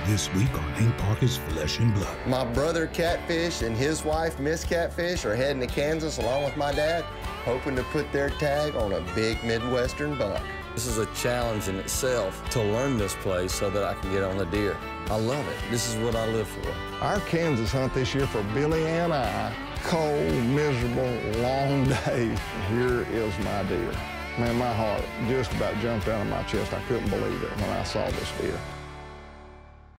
This week on Hank Parker's Flesh and Blood. My brother Catfish and his wife Miss Catfish are heading to Kansas along with my dad, hoping to put their tag on a big Midwestern buck. This is a challenge in itself to learn this place so that I can get on the deer. I love it. This is what I live for. Our Kansas hunt this year for Billy and I, cold, miserable, long days. Here is my deer. Man, my heart just about jumped out of my chest. I couldn't believe it when I saw this deer.